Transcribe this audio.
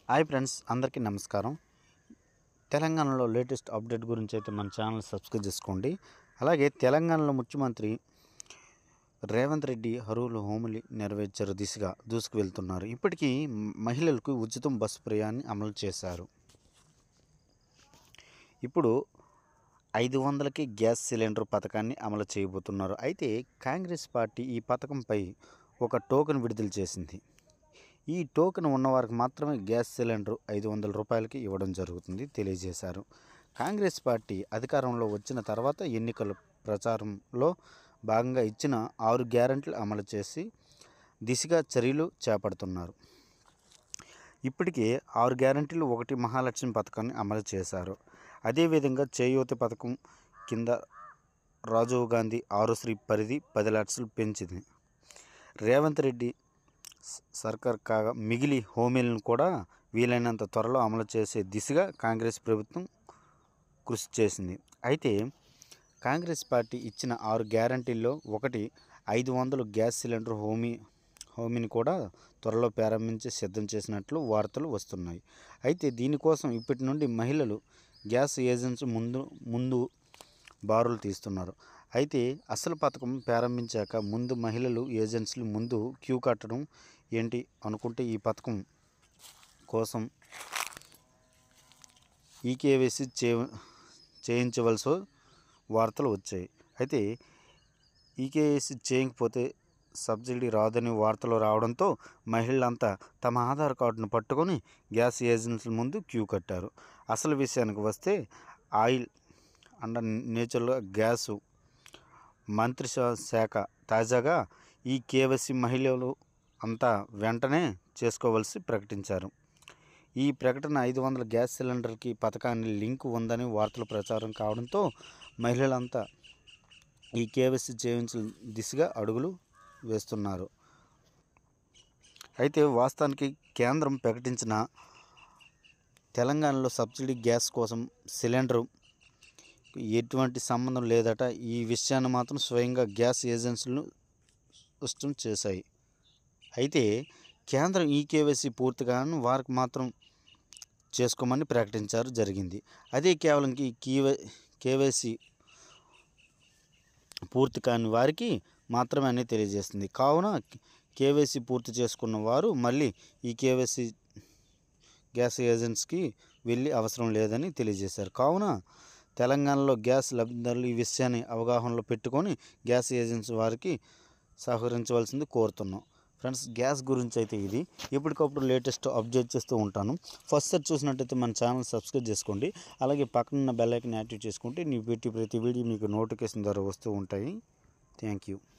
Hi friends, అందరికీ నమస్కారం. తెలంగాణలో లేటెస్ట్ అప్డేట్ గురించి అయితే మన ఛానల్ సబ్స్క్రైబ్ చేసుకోండి. అలాగే తెలంగాణలో ముఖ్యమంత్రి రేవంత్ రెడ్డి అర్హుల హామీలు నెరవేర్చారు దిశగా దూసుకు వెళ్తున్నారు. ఇప్పటికీ మహిళలకు ఉచితం బస్సు ప్రయాణాన్ని అమలు చేశారు. ఇప్పుడు 500కి గ్యాస్ సిలిండర్ పథకాన్ని అమలు చేయబోతున్నారు. అయితే కాంగ్రెస్ పార్టీ ఈ పథకంపై ఒక టోకెన్ విడుదల చేసింది. ఈ టోకెన్ ఉన్నవారికి మాత్రమే గ్యాస్ సిలిండర్ 500 రూపాయలకి ఇవ్వడం జరుగుతుంది తెలియజేశారు. కాంగ్రెస్ పార్టీ అధికారంలో వచ్చిన తర్వాత ఎన్నికల ప్రచారంలో భాగంగా ఇచ్చిన 6 గ్యారెంటీలు అమలు చేసి దిశగా చర్యలు చేపడుతున్నారు. ఇప్పటికే 6 గ్యారెంటీలు, 1 మహాలక్ష్మి పథకాన్ని అమలు చేశారు. అదేవిధంగా చేయూత పథకం కింద రాజీవ్ గాంధీ ఆరోగ్యశ్రీ పరిధి 10 లక్షలు పెంచింది. రేవంత్ రెడ్డి సర్కార్ కాగా మిగిలి హామీలను కూడా వీలైనంత త్వరలో అమలు చేసే దిశగా కాంగ్రెస్ ప్రభుత్వం కృషి చేసింది. అయితే కాంగ్రెస్ పార్టీ ఇచ్చిన 6 గ్యారంటీల్లో ఒకటి 500 గ్యాస్ సిలిండర్ హామీని కూడా త్వరలో ప్రారంభించి సిద్ధం చేసినట్లు వార్తలు వస్తున్నాయి. అయితే దీనికోసం ఇప్పటి నుండి మహిళలు గ్యాస్ ఏజెన్సీ ముందు బారులు తీస్తున్నారు. అయితే అసలు పథకం ప్రారంభించాక ముందు మహిళలు ఏజెన్సీలు ముందు క్యూ కట్టడం ఏంటి అనుకుంటే ఈ పథకం కోసం ఈకేవైసీ చేయించవలసి వార్తలు వచ్చాయి. అయితే ఈకేవైసీ చేయకపోతే సబ్సిడీ రాదని వార్తలు రావడంతో మహిళలంతా తమ ఆధార్ కార్డును పట్టుకొని గ్యాస్ ఏజెన్సీల ముందు క్యూ కట్టారు. అసలు విషయానికి వస్తే ఆయిల్ అండ్ నేచురల్ గ్యాసు మంత్రిత్వ శాఖ తాజాగా ఈ కేవైసీ మహిళలు అంతా వెంటనే చేసుకోవాల్సి ప్రకటించారు. ఈ ప్రకటన 500 గ్యాస్ సిలిండర్కి పథకాన్ని లింకు ఉందని వార్తలు ప్రచారం కావడంతో మహిళలంతా ఈ కేవైసీ చేయించిన దిశగా అడుగులు వేస్తున్నారు. అయితే వాస్తవానికి కేంద్రం ప్రకటించిన తెలంగాణలో సబ్సిడీ గ్యాస్ కోసం సిలిండరు ఎటువంటి సంబంధం లేదట. ఈ విషయాన్ని మాత్రం స్వయంగా గ్యాస్ ఏజెన్సీలు స్పష్టం చేశాయి. అయితే కేంద్రం ఈ కేవైసీ పూర్తిగా వారికి మాత్రం చేసుకోమని ప్రకటించారు జరిగింది. అదే కేవలం కేవైసీ పూర్తి కాని వారికి మాత్రమే అని తెలియజేస్తుంది. కావున కేవైసీ పూర్తి చేసుకున్న వారు మళ్ళీ ఈ కేవైసీ గ్యాస్ ఏజెన్సీకి వెళ్ళి అవసరం లేదని తెలియజేశారు. కావున తెలంగాణలో గ్యాస్ లబ్ధిదారులు ఈ విషయాన్ని అవగాహనలో పెట్టుకొని గ్యాస్ ఏజెన్సీ వారికి సహకరించవలసింది కోరుతున్నాం. ఫ్రెండ్స్, గ్యాస్ గురించి అయితే ఇది ఎప్పటికప్పుడు లేటెస్ట్ అప్డేట్ చేస్తూ ఉంటాను. ఫస్ట్ సార్ చూసినట్టయితే మన ఛానల్ సబ్స్క్రైబ్ చేసుకోండి. అలాగే పక్కన బెల్ ఐకాన్ యాక్టివేట్ చేసుకుంటే నీ పెట్టి ప్రతి వీడియో మీకు నోటిఫికేషన్ ద్వారా వస్తూ ఉంటాయి. Thank you.